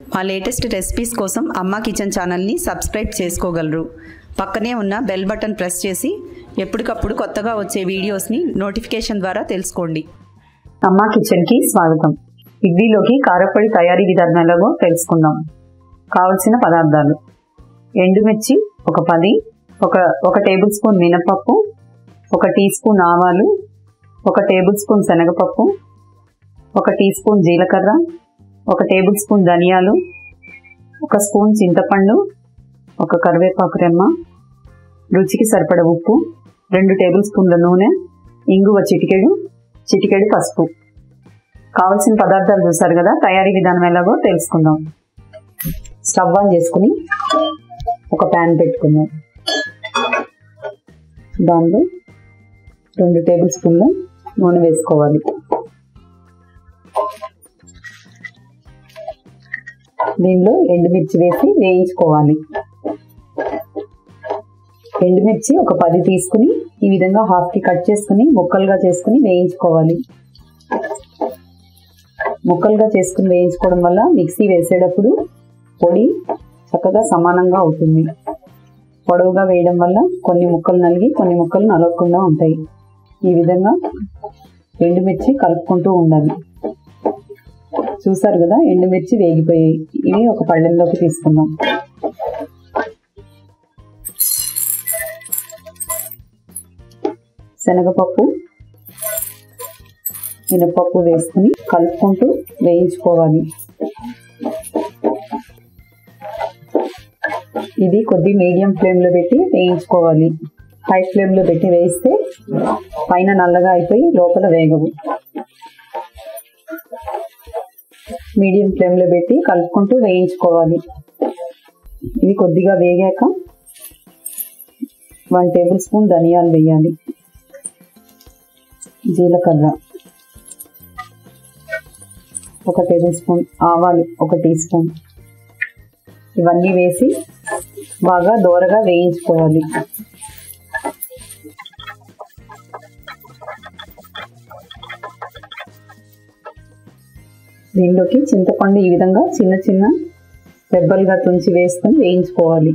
మా latest recipes కోసం అమ్మ కిచెన్ ఛానల్ని సబ్స్క్రైబ్ చేసుకోగలరు. పక్కనే ఉన్న బెల్ బటన్ ప్రెస్ చేసి ఎప్పటికప్పుడు కొత్తగా వచ్చే వీడియోస్ని నోటిఫికేషన్ ద్వారా తెలుసుకోండి. అమ్మ కిచెన్కి స్వాగతం. ఇడ్లీలోకి కారపొడి తయారీ విధానం ఎలాగో తెలుసుకుందాం. కావలసిన పదార్థాలు: ఎండుమిర్చి ఒక 10, ఒక టేబుల్ స్పూన్ మినపప్పు, 1 టీ స్పూన్ ఆవాలు, 1 టేబుల్ స్పూన్ శనగపప్పు, 1 టీ స్పూన్ జీలకర్ర, 1 టేబుల్ స్పూన్ ధనియాలు, 1 స్పూన్ చింతపండు, 1 కరివేపాకు రెమ్మ, రుచికి సరిపడ ఉప్పు, 2 టేబుల్ స్పూన్ల నూనె, ఇంగువ చిటికెడు పసుపు. కావలసిన పదార్థాలు చూసారు కదా. తయారీ విధానం ఎలాగో తెలుసుకుందాం. స్టవ్ ఆన్ చేసుకుని ఒక ప్యాన్ పెట్టుకుందాం. దానిలో 2 టేబుల్ స్పూన్ల నూనె వేసుకోవాలి. దీనిలో ఎండుమిర్చి వేసి వేయించుకోవాలి. ఎండుమిర్చి ఒక 10 తీసుకుని ఈ విధంగా హాఫ్కి కట్ చేసుకుని ముక్కలుగా చేసుకుని వేయించుకోవాలి. ముక్కలుగా చేసుకుని వేయించుకోవడం వల్ల మిక్సీ వేసేటప్పుడు పొడి చక్కగా సమానంగా అవుతుంది. పొడవుగా వేయడం వల్ల కొన్ని ముక్కలు నలిగి కొన్ని ముక్కలు నలగకుండా ఉంటాయి. ఈ విధంగా ఎండుమిర్చి కలుపుకుంటూ ఉండాలి. చూసారు కదా, ఎండుమిర్చి వేగిపోయాయి. ఇవి ఒక పళ్ళెంలోకి తీసుకుందాం. శనగపప్పు, మినపప్పు వేసుకుని కలుపుకుంటూ వేయించుకోవాలి. ఇది కొద్ది మీడియం ఫ్లేమ్లో పెట్టి వేయించుకోవాలి. హై ఫ్లేమ్లో పెట్టి వేయిస్తే పైన నల్లగా అయిపోయి లోపల వేగవు. మీడియం ఫ్లేమ్లో పెట్టి కలుపుకుంటూ వేయించుకోవాలి. ఇవి కొద్దిగా వేగాక 1 టేబుల్ స్పూన్ ధనియాలు వేయాలి, జీలకర్ర, 1 టేబుల్ స్పూన్ ఆవాలు, 1 టీ స్పూన్. ఇవన్నీ వేసి బాగా దోరగా వేయించుకోవాలి. దీనిలోకి చింతపండు ఈ విధంగా చిన్న చిన్న రెబ్బలుగా తుంచి వేసుకొని వేయించుకోవాలి.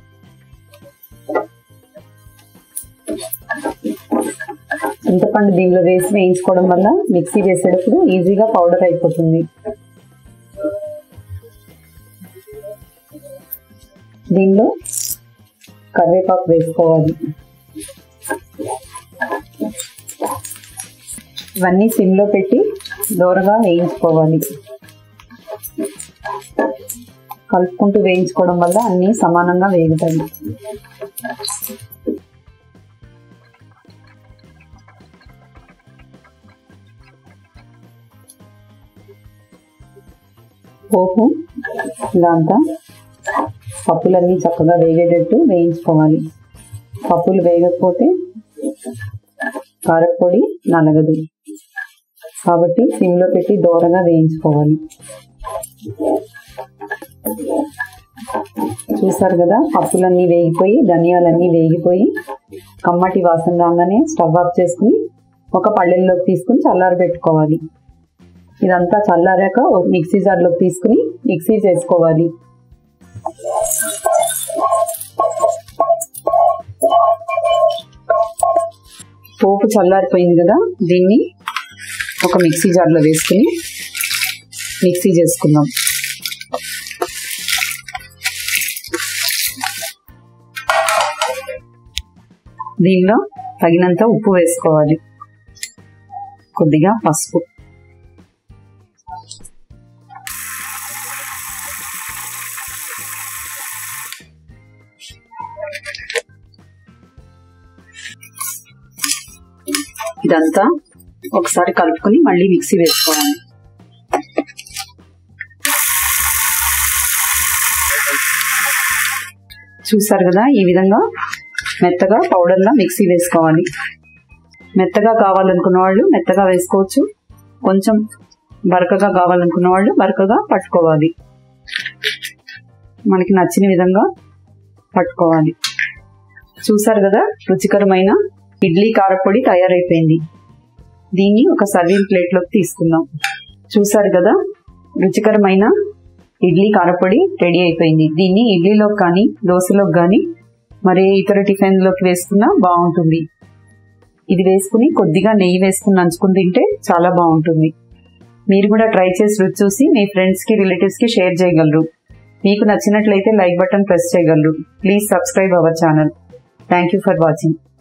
చింతపండు దీనిలో వేసి వేయించుకోవడం వల్ల మిక్సీ వేసేటప్పుడు ఈజీగా పౌడర్ అయిపోతుంది. దీనిలో కరివేపాకు వేసుకోవాలి. ఇవన్నీ సిమ్లో పెట్టి దోరగా వేయించుకోవాలి. కలుపుకుంటూ వేయించుకోవడం వల్ల అన్నీ సమానంగా వేగుతాయి. పోపు ఇలా అంతా పప్పులన్నీ చక్కగా వేగేటట్టు వేయించుకోవాలి. పప్పులు వేగకపోతే కారపొడి నలగదు. కాబట్టి సిమ్లో పెట్టి దోరగా వేయించుకోవాలి. చూసారు కదా, పప్పులన్నీ వేగిపోయి ధనియాలన్నీ వేగిపోయి కమ్మటి వాసన రాగానే స్టవ్ ఆఫ్ చేసుకుని ఒక పళ్ళెంలోకి తీసుకుని చల్లారి పెట్టుకోవాలి. ఇదంతా చల్లారాక మిక్సీ జార్లోకి తీసుకుని మిక్సీ చేసుకోవాలి. పోపు చల్లారిపోయింది కదా, దీన్ని ఒక మిక్సీ జార్లో వేసుకుని మిక్సీ చేసుకుందాం. దీనిలో తగినంత ఉప్పు వేసుకోవాలి, కొద్దిగా పసుపు, ఇదంతా ఒకసారి కలుపుకొని మళ్ళీ మిక్సీ వేసుకోవాలి. చూసారు కదా, ఈ విధంగా మెత్తగా పౌడర్లా మిక్సీ వేసుకోవాలి. మెత్తగా కావాలనుకున్న వాళ్ళు మెత్తగా వేసుకోవచ్చు, కొంచెం బరకగా కావాలనుకున్న వాళ్ళు బరకగా పట్టుకోవాలి. మనకి నచ్చిన విధంగా పట్టుకోవాలి. చూసారు కదా, రుచికరమైన ఇడ్లీ కారపొడి తయారైపోయింది. దీన్ని ఒక సర్వింగ్ ప్లేట్లోకి తీసుకుందాం. చూసారు కదా, రుచికరమైన ఇడ్లీ కారపొడి రెడీ అయిపోయింది. దీన్ని ఇడ్లీలోకి కానీ దోశలోకి కానీ మరి ఇతర టిఫిన్లోకి వేసుకున్నా బాగుంటుంది. ఇది వేసుకుని కొద్దిగా నెయ్యి వేసుకుని నంచుకుని తింటే చాలా బాగుంటుంది. మీరు కూడా ట్రై చేసి రుచి చూసి మీ ఫ్రెండ్స్కి రిలేటివ్స్కి షేర్ చేయగలరు. మీకు నచ్చినట్లయితే లైక్ బటన్ ప్రెస్ చేయగలరు. Please subscribe our channel. Thank you for watching.